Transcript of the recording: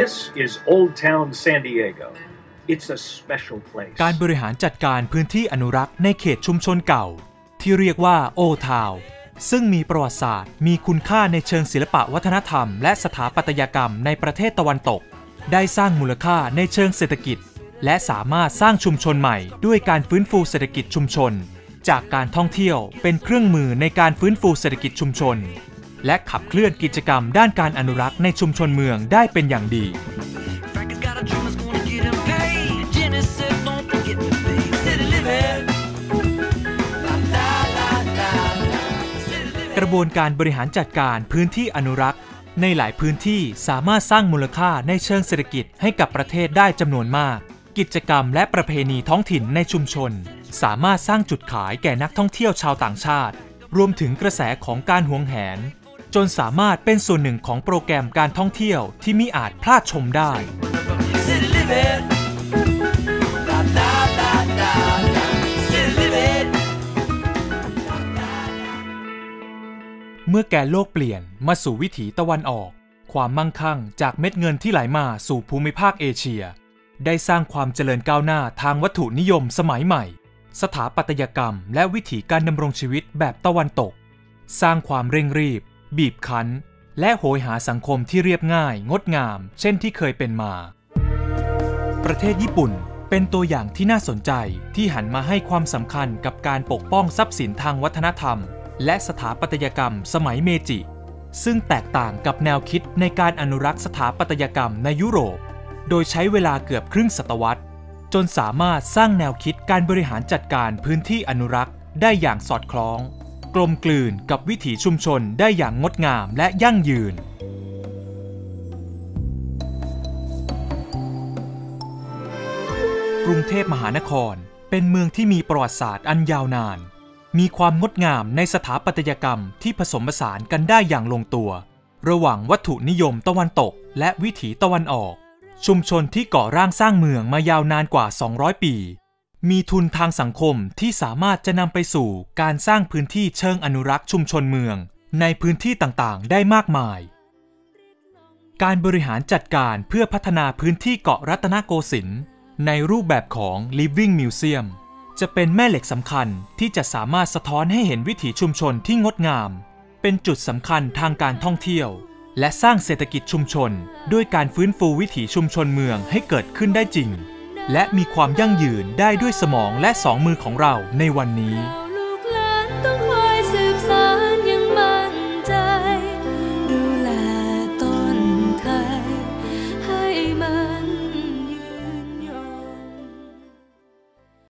This is Old Town San Diego. It's a special place. การบริหารจัดการพื้นที่อนุรักษ์ในเขตชุมชนเก่าที่เรียกว่า Old Town ซึ่งมีประวัติศาสตร์มีคุณค่าในเชิงศิลปวัฒนธรรมและสถาปัตยกรรมในประเทศตะวันตกได้สร้างมูลค่าในเชิงเศรษฐกิจและสามารถสร้างชุมชนใหม่ด้วยการฟื้นฟูเศรษฐกิจชุมชนจากการท่องเที่ยวเป็นเครื่องมือในการฟื้นฟูเศรษฐกิจชุมชนและขับเคลื่อนกิจกรรมด้านการอนุรักษ์ในชุมชนเมืองได้เป็นอย่างดีกระบวนการบริหารจัดการพื้นที่อนุรักษ์ในหลายพื้นที่สามารถสร้างมูลค่าในเชิงเศรษฐกิจให้กับประเทศได้จำนวนมากกิจกรรมและประเพณีท้องถิ่นในชุมชนสามารถสร้างจุดขายแก่นักท่องเที่ยวชาวต่างชาติรวมถึงกระแสของการหวงแหนจนสามารถเป็นส่วนหนึ่งของโปรแกรมการท่องเที่ยวที่มิอาจพลาดชมได้เมื่อแกนโลกเปลี่ยนมาสู่วิถีตะวันออกความมั่งคั่งจากเม็ดเงินที่ไหลมาสู่ภูมิภาคเอเชียได้สร้างความเจริญก้าวหน้าทางวัตถุนิยมสมัยใหม่สถาปัตยกรรมและวิถีการดำรงชีวิตแบบตะวันตกสร้างความเร่งรีบบีบคั้นและโหยหาสังคมที่เรียบง่ายงดงามเช่นที่เคยเป็นมาประเทศญี่ปุ่นเป็นตัวอย่างที่น่าสนใจที่หันมาให้ความสำคัญกับการปกป้องทรัพย์สินทางวัฒนธรรมและสถาปัตยกรรมสมัยเมจิซึ่งแตกต่างกับแนวคิดในการอนุรักษ์สถาปัตยกรรมในยุโรปโดยใช้เวลาเกือบครึ่งศตวรรษจนสามารถสร้างแนวคิดการบริหารจัดการพื้นที่อนุรักษ์ได้อย่างสอดคล้องกลมกลืนกับวิถีชุมชนได้อย่างงดงามและยั่งยืนกรุงเทพมหานครเป็นเมืองที่มีประวัติศาสตร์อันยาวนานมีความงดงามในสถาปัตยกรรมที่ผสมผสานกันได้อย่างลงตัวระหว่างวัตถุนิยมตะวันตกและวิถีตะวันออกชุมชนที่ก่อร่างสร้างเมืองมายาวนานกว่า200ปีมีทุนทางสังคมที่สามารถจะนำไปสู่การสร้างพื้นที่เชิงอนุรักษ์ชุมชนเมืองในพื้นที่ต่างๆได้มากมายการบริหารจัดการเพื่อพัฒนาพื้นที่เกาะรัตนโกสินทร์ในรูปแบบของ Living Museum จะเป็นแม่เหล็กสำคัญที่จะสามารถสะท้อนให้เห็นวิถีชุมชนที่งดงามเป็นจุดสำคัญทางการท่องเที่ยวและสร้างเศรษฐกิจชุมชนด้วยการฟื้นฟูวิถีชุมชนเมืองให้เกิดขึ้นได้จริงและมีความยั่งยืนได้ด้วยสมองและสองมือของเราในวันนี้